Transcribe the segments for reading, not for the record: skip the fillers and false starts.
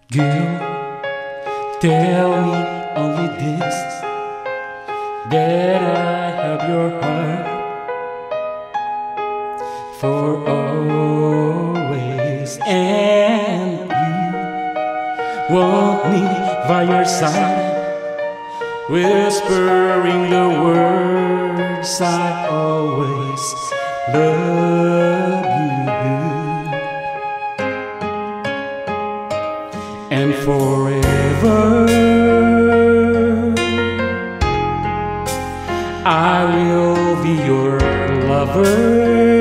Girl, tell me only this, that I have your heart for always, and you want me by your side, whispering the words I always love you. And forever I will be your lover.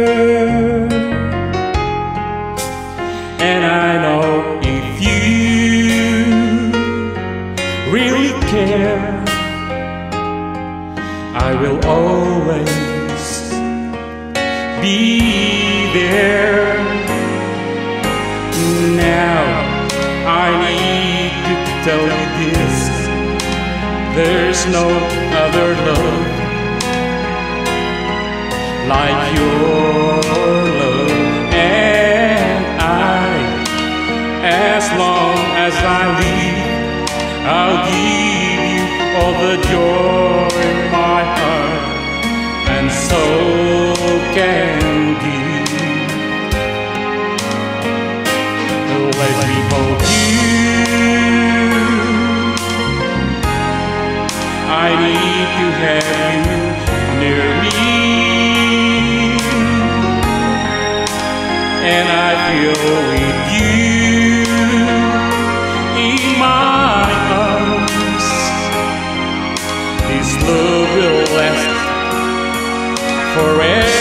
And I know if you really care, I will always be there. Now I need to tell you this, there's no other love like your love. And as long as I live, I'll give you all the joy in my heart and soul can give. Let me hold you, I need to have you near me, and I feel with you in my arms. This love will last forever.